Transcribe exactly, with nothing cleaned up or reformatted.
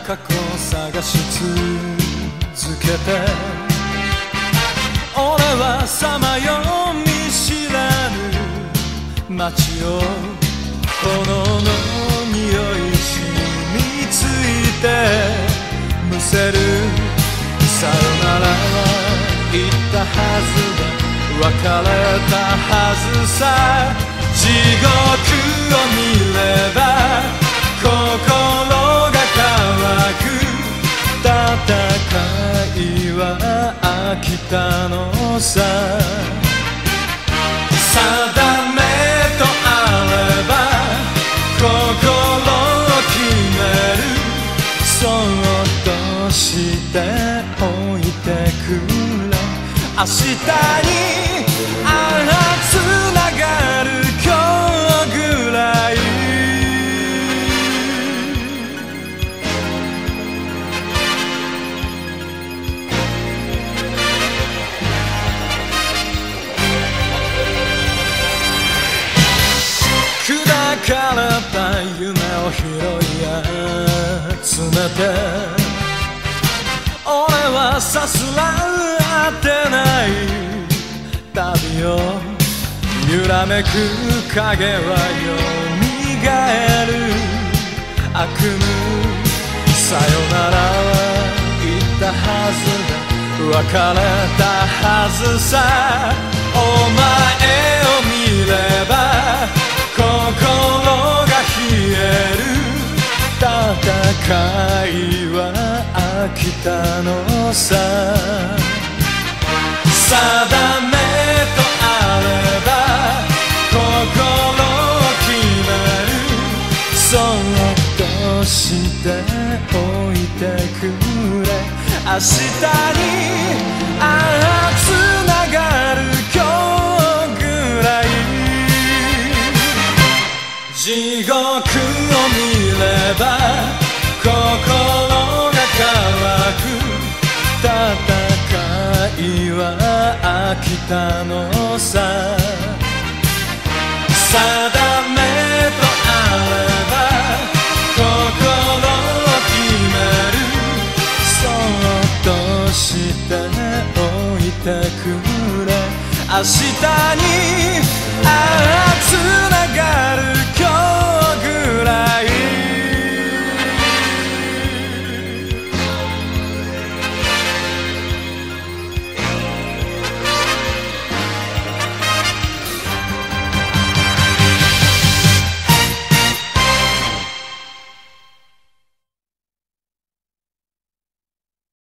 過去探し続けて俺はさまよ見知らぬ街を炎の匂い染みついてむせるさよならは言ったはずだ別れたはずさ地獄を見れば心が乾く戦いは飽きたのさ定めとあれば心を決めるそっとしておいてくれ明日にあらつながる今日ぐらい砕かれた夢を拾い集めて俺はさすらってない旅を揺らめく影はよみがえる悪夢さよならは言ったはずだ別れたはずさお前を見れば心が冷える戦いは飽きたのさ定めとあれば心を決めるそっとしておいてくれ明日にああつながる今日ぐらい地獄を見れば心が乾く戦いは飽きたのさ定めとあれば心を決めるそっとしておいてくれ明日